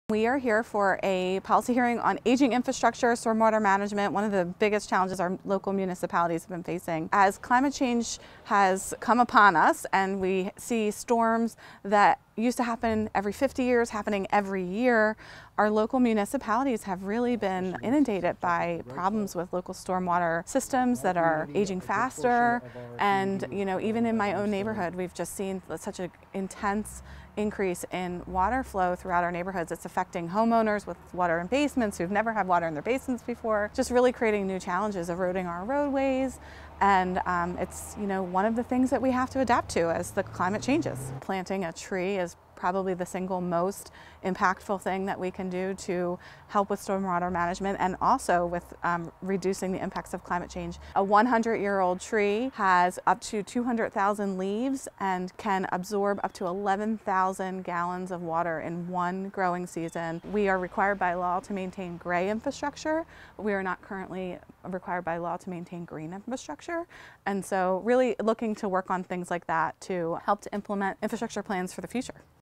We are here for a policy hearing on aging infrastructure, stormwater management, one of the biggest challenges our local municipalities have been facing. As climate change has come upon us and we see storms that used to happen every 50 years happening every year, our local municipalities have really been inundated by problems with local stormwater systems that are aging faster. And even in my own neighborhood, we've just seen such an intense increase in water flow throughout our neighborhoods. It's affecting homeowners with water in basements who've never had water in their basements before, just really creating new challenges, eroding our roadways. And it's one of the things that we have to adapt to as the climate changes. Planting a tree is probably the single most impactful thing that we can do to help with stormwater management and also with reducing the impacts of climate change. A 100-year-old tree has up to 200,000 leaves and can absorb up to 11,000 gallons of water in one growing season. We are required by law to maintain gray infrastructure. We are not currently required by law to maintain green infrastructure. And so really looking to work on things like that to help to implement infrastructure plans for the future.